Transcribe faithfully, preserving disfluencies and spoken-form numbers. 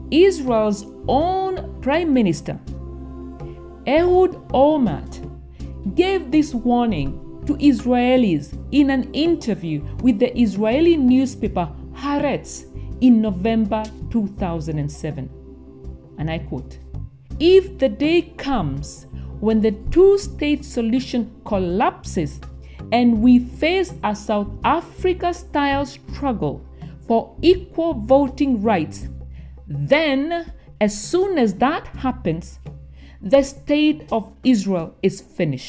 Israel's own Prime Minister, Ehud Olmert, gave this warning to Israelis in an interview with the Israeli newspaper Haaretz in November two thousand seven. And I quote, "If the day comes when the two-state solution collapses and we face a South Africa-style struggle for equal voting rights, then as soon as that happens, the state of Israel is finished."